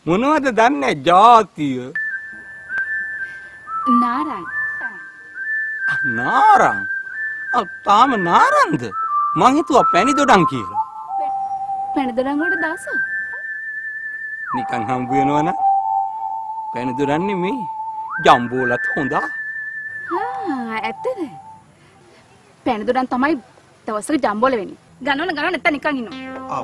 මොනවද දන්නේ ජාතිය? නාරං. නාරං? තාම නාරංද? මං හිතුවා පැණි දොඩම් කියලා. පැණි දොඩම් වලට දාස? නිකන් හම්බ වෙනවනම් පැණි දොඩම් නෙමේ. ජම්බෝලත් හොඳා. ඇත්තද? පැණි දොඩම් තමයි දවසක ජම්බෝල වෙන්නේ. ගන්නවන නැත්නම් නිකන් ඉන්නවා.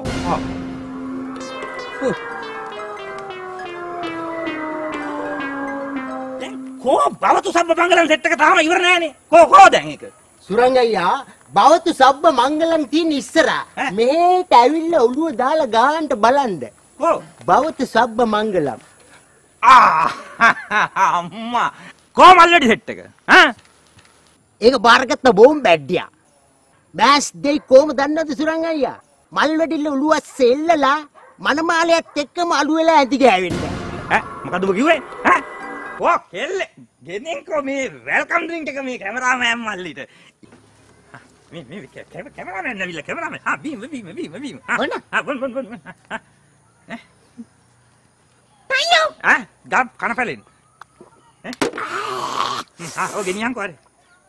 කෝ බවතු සබ්බ මංගලම් සෙට් එක තාම ඉවර නෑනේ. කෝ දැන් ඒක? සුරංග අයියා බවතු සබ්බ මංගලම් තියෙන ඉස්සරහා මෙහෙට ඇවිල්ලා ඔළුව දාලා ගාන්න බලන්න. කෝ බවතු සබ්බ මංගලම්. අම්මා කෝ මල්ලඩි සෙට් එක? ඒක බාරගත්ත බෝම්බ බැඩ්ඩියා. බෑස් දෙයි කොහම දන්නවද සුරංග අයියා? මල්වැඩිල්ල ඔළුව සෙල්ලලා මනමාලයත් එක්කම අලු වෙලා ඇඳි ගෑවෙන්න. මොකද ඔබ කිව්වේ? ඔව් කෙල්ල ගෙනින්කෝ මේ වෙල්කම් ඩ්‍රින්ක් එක මේ කැමරාමෑන් මල්ලිට. මේ කැමරාමෑන් නවිල කැමරාමෑන්. බීම. බොන්න. අයියෝ. ගම් කන පැලෙන්. ඔය ගෙනියන්කෝ අර.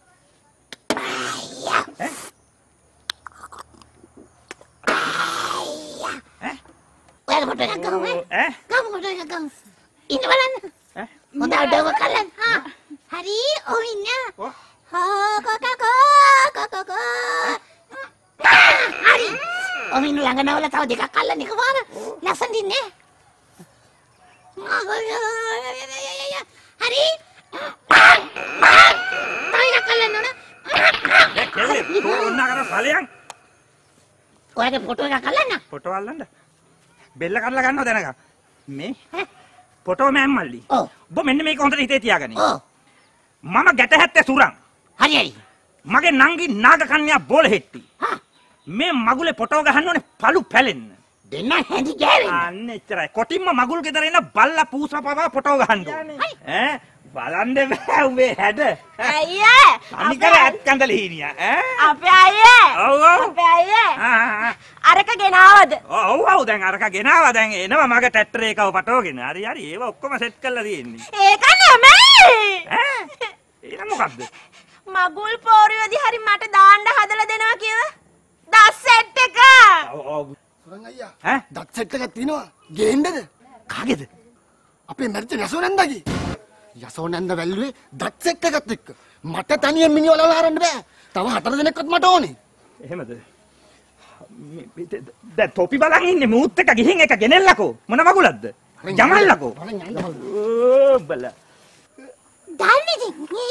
ඔයාලා ෆොටෝ එකක් ගමු ගමු ෆොටෝ එකක් ගමු ඉන්න බලන්න හොඳ අඩව කලන් හරි ඔය ඉන්න හරි ඔය ඉන්න ළඟ නවල තව දෙකක් අල්ලන්න එකපාර ලස්සන දින්නේ හරි තව එකක් අල්ලන්න ඕන කෙල්ලේ ඕන්න කර ඵලයන් ඔයාගේ ෆොටෝ එකක් අල්ලන්න ෆොටෝ අල්ලන්න බෙල්ල කඩලා ගන්නව දැනගන්න මේ ෆොටෝ මෑන් මල්ලි ඔබ මෙන්න මේක හොඳට හිතේ තියාගනි මම ගැට හැත්තේ සුරං හරි මගේ නංගි නාග කන්‍යා බෝල හෙට්ටි මේ මගුලේ ෆොටෝ ගහන්න ඕනේ පළු පැලෙන්න දෙන්න හැදි ගෑවෙන්න අන්න එච්චරයි කොටින්ම මගුල් ගෙදර එන බල්ලා පූසා පවා ෆොටෝ ගහන්න ඕනේ බලන්න බෑ උඹේ හැඩ අයියේ අනිකර ඇත් කන්දල හීනියා අපේ අයියේ ඔව් අපේ අයියේ අරක ගෙනාවද ඔව් දැන් අරක ගෙනාවා දැන් එනවා මගේ ට්‍රැක්ටර් එකව පටවගෙන හරි ඒව ඔක්කොම සෙට් කරලා තියෙන්නේ ඒක නෙමෙයි ඒක මොකද්ද මගුල් පෝරියෝදී හරි මට දාන්න හදලා දෙනවා කියව දස් සෙට් එක ඔව් සුරංග අයියා දත් සෙට් එකක් තියෙනවා ගේන්නද කාගේද අපේ මැරිච්ච යසෝනන්දගේ යසෝනන්ද වැල්ලුවේ දත් සෙට් එකත් එක්ක මට තනියෙන් මිනිවලව හරන්න බෑ තව 4 දෙනෙක්වත් මට ඕනේ එහෙමද දැන් තොපි බලන් ඉන්නේ මූත් එක ගිහින් එක ගෙනෙල්ලකෝ මොන මගුලක්ද ජමල්ලකෝ බල දන්නේද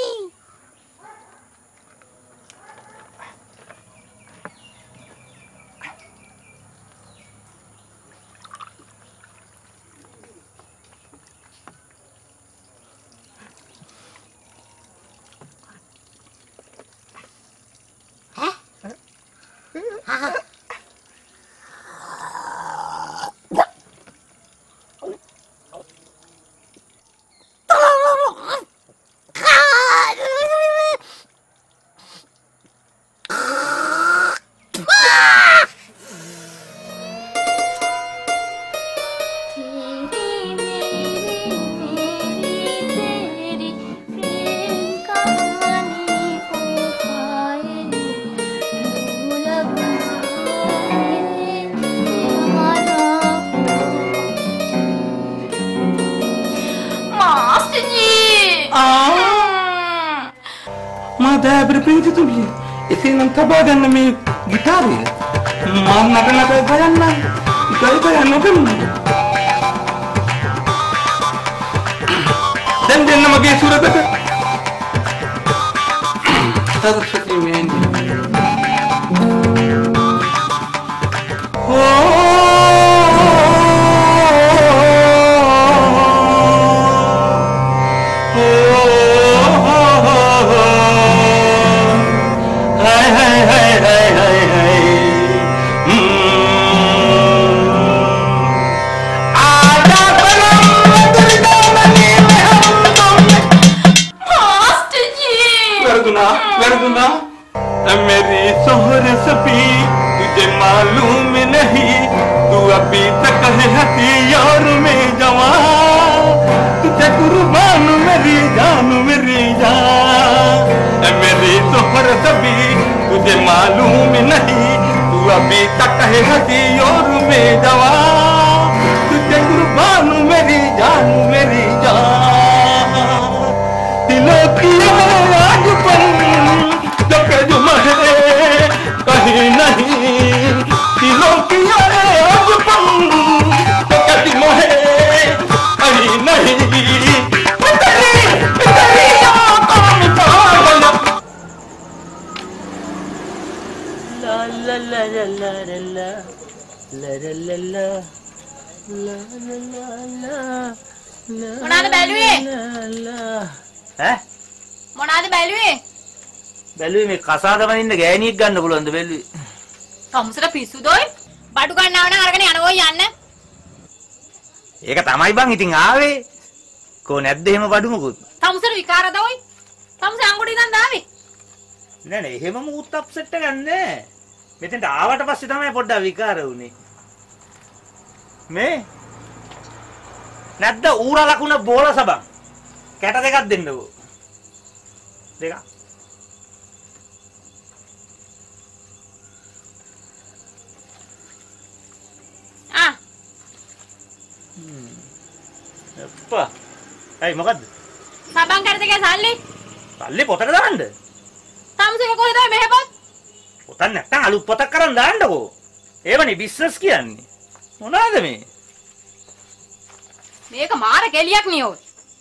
ප්‍රීති තුලිය එසේනම් තබා ගන්න මේ ගිටාරය මම නටනට ගයන්න දැන් දෙන්න මගේ සුරකට සරස්වති මේන්දි मेरी सोहर सपी तुझे मालूम नहीं तू अभी तक है हथियार में जवान मालूम नहीं तू अभी तक है हंसी और बेजवा तुझे कुर्बान मेरी जान दिलों की आज पल जो जुम है कहीं नहीं दिलों की आज पल जो जुम है कहीं नहीं මොනාද බැලුවේ? ඈ? මොනාද බැලුවේ? බැලුවේ මේ කසාද වනින්න ගෑණියෙක් ගන්න පුළුවන්ද බැලුවේ? තමුසට පිස්සුදෝයි? බඩු ගන්නව නම් අරගෙන යනවෝ යන්න. ඒක තමයි බං ඉතින් ආවේ. කො නැද්ද එහෙම බඩු මොකුත්? තමුසට විකාරද ඔයි? තමුස අංගුඩි ඉඳන් දාවේ. නෑ නෑ එහෙම මුත් අප්සෙට් එකක් නෑ. මෙතෙන්ට ආවට පස්සේ තමයි පොඩ්ඩක් විකාර වුනේ. මේ නැද්ද ඌරා ලකුණ බෝල සබන් කැට දෙකක් දෙන්නකෝ දෙකක් අප්පා ඇයි මොකද්ද සබන් කැට දෙකේ සල්ලි පොතට දාන්න තමුසේක කොහෙද මෙහෙ පොත් පොතක් නැත්තම් අලුත් පොතක් කරන් දාන්නකෝ ඒවනේ බිස්නස් කියන්නේ මොනවාද මේ මේක මාර කෙලියක් නියෝ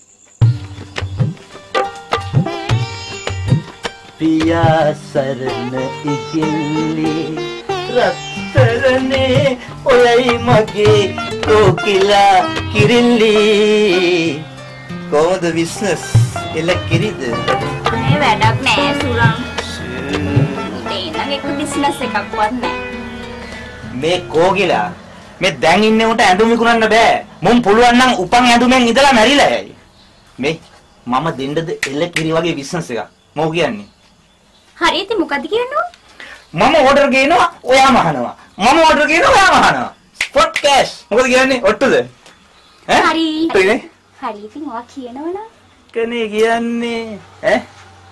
පියා සරණ ඉගිල්ලි රත්තරනේ ඔයයි මගේ කොකිලා කිරිල්ලි කොහොමද බිස්නස් එල කිරිද මේ වැඩක් නෑ සුරං දෙන්නගේ බිස්නස් එකක්වත් නෑ මේ කෝකිලා මේ දැන් ඉන්නේ උන්ට ඇඳුම් විකුණන්න බෑ. මුන් පුළුවන් නම් උපන් ඇඳුමෙන් ඉඳලා මැරිලා යයි. මේ මම දෙන්නද එල කිරි වගේ බිස්නස් එකක්. මොකෝ කියන්නේ? හරියට මොකද කියන්නේ? මම ඕඩර් ගේනවා ඔයාම අහනවා. මම ඕඩර් ගේනවා ඔයාම අහනවා. Spot cash. මොකද කියන්නේ? ඔට්ටුද? ඈ? හරි. හරිනේ. හරි ඉතින් ඔයා කියනවනම් කනේ කියන්නේ ඈ?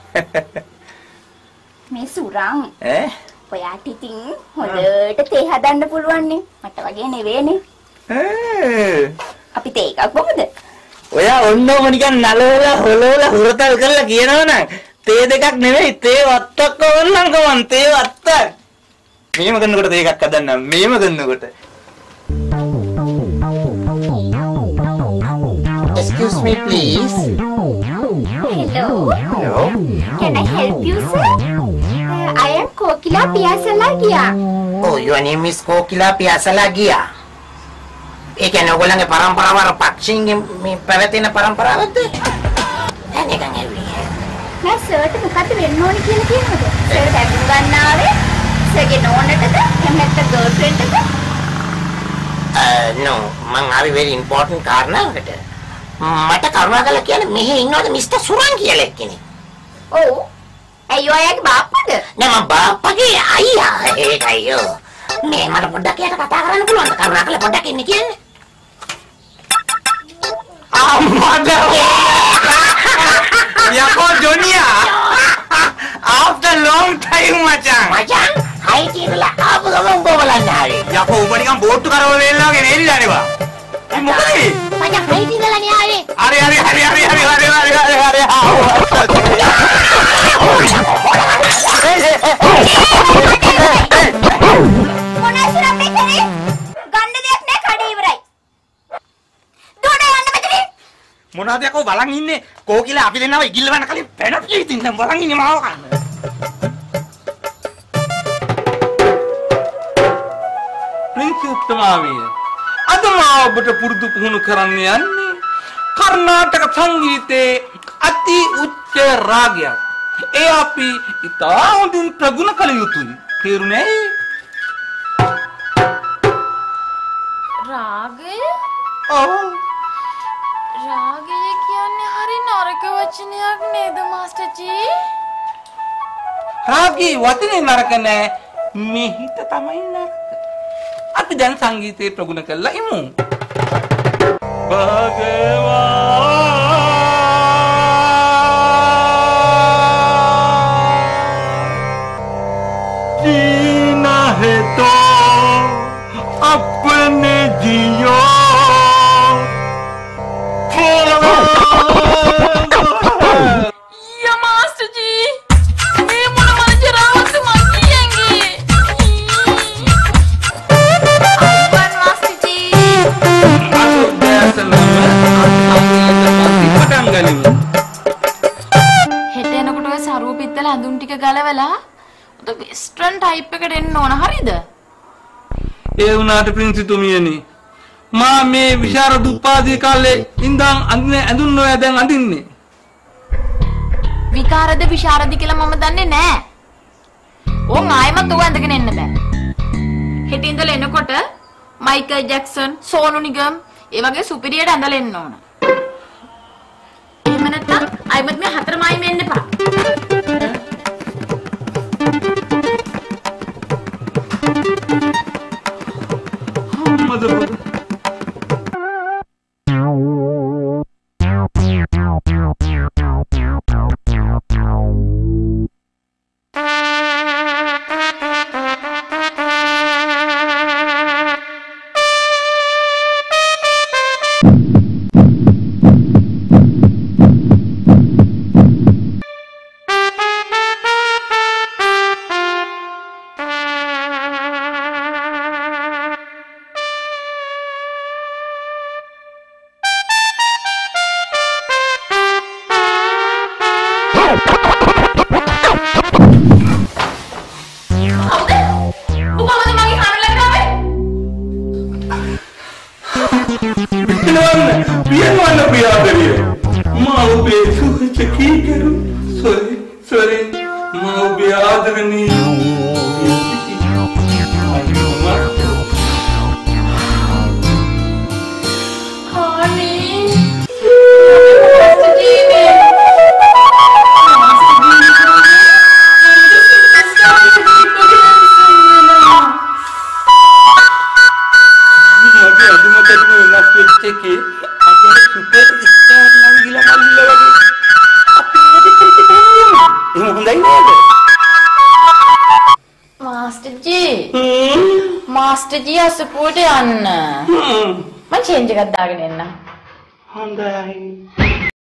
මේ සුරං ඈ? ඔයාට ඉතින් හොඳට තේ හදන්න පුළුවන් නේ. මට වගේ නෙවෙයිනේ. අපි තේ එකක් බොමුද? ඔයා ඔන්නෝම නිකන් නලවලා හොලවලා හුරතල් කරලා කියනවනම් තේ දෙකක් නෙවෙයි තේ වත්තක් ඕනනම් ගමන් තේ වත්තක්. මෙහෙම කරනකොට තේ එකක් හදන්නම්. මෙහෙම කරනකොට. Excuse me please. Hello. Hello. Can I help you sir? I am Kokila Piyasalagia. Oh, your name is Kokila Piyasalagia. ඒ කියන්නේ ඔයගොල්ලන්ගේ පරම්පරාව අර පක්ෂීන්ගේ මේ පැවැතෙන පරම්පරාවක්ද? දැන් එකන් ඇවිල්ලා. නෑ සර්ට මොකද වෙන්න ඕනේ කියලා කියනවද? සර් දැක්ක ගන්න ආවේ සර්ගේ නෝනටද? එහෙම නැත්නම් ගර්ල්ෆ්‍රෙන්ඩ්ටද? no, මං ආවේ very important කාරණාවකට. මට කරුණාකරලා කියන්න මෙහි ඉන්නවද මිස්ටර් සුරං කියලා එක්කෙනෙක්? ඔව්. ඇයි ඔයාගේ බාප්පද? නෑ මම බාප්පගේ අයියා. ඒකයියෝ. මේ මට පොඩ්ඩක් එයාට කතා කරන්න පුළුවන්ද? කරුණාකරලා පොඩ්ඩක් එන්න කියන්න. අම්මද යකෝ ජොනියා after long time මචං හයි කියලා ආපු ගමන් බෝලන්න ආවේ. යකෝ උඹ නිකන් බෝට්ටු කරවල වෙල්ලා වගේ නේරිලා නේ බා මේ මොකද මචං හයි ඉඳලානේ ආවේ. හරි මොනවද අපේ කරේ? ගන්න දෙයක් නෑ කඩේ ඉවරයි. දුවන යන්න මෙතනින්. මොනවද යකෝ බලන් ඉන්නේ කෝකිලා අපි දෙන්නව ඉගිල්ලවන්න කලින් පැනප්ටි ඉතින් දැන් බලන් ඉන්නේ මාව කන්න ප්‍රීති උත්තමාවිය අද මා ඔබට පුරුදු පුහුණු කරන්න යන්නේ කර්ණාටක සංගීතයේ අති උච්ච රාගයක්. ඒ අපි ඉතා හොඳින් ප්‍රගුණ කළ යුතුයි. තේරුණේ? රාගය? ඔව්. රාගය කියන්නේ හරි නරක වචනයක් නේද මාස්ටර්ජී? රාගී වචනේ නරක නෑ. මේ හිත තමයි නරක. අපි දැන් සංගීතයේ ප්‍රගුණ කරලා ඉමු. භගවා ගනිමු. හෙට එනකොට ඔය සරුව පිත්තල අඳුන් ටික ගලවලා උත වෙස්ටර්න් ටයිප් එකට එන්න ඕන හරිද? ඒ වුණාට ප්‍රින්සිතුමියනි මා මේ විශාරද උපාධිය කාලේ ඉඳන් අඳින ඇඳුම් ඔය දැන් අඳින්නේ. විකාරද විශාරද කියලා මම දන්නේ නෑ. ඕන් ආයෙමත් ඔය ඇඳගෙන එන්න බෑ. හෙට ඉඳලා එනකොට මයිකල් ජැක්සන්, සෝනු නිගම් ඒ වගේ සුපිරියට ඇඳලා එන්න ඕන. එහෙම නැත්නම් ආයෙමත් මේ හතර මායිම එන්න එපා. මාස්ටර් ජී අසපුවට යන්න. මම චේන්ජ් එකක් දාගෙන එන්න. හොඳයි.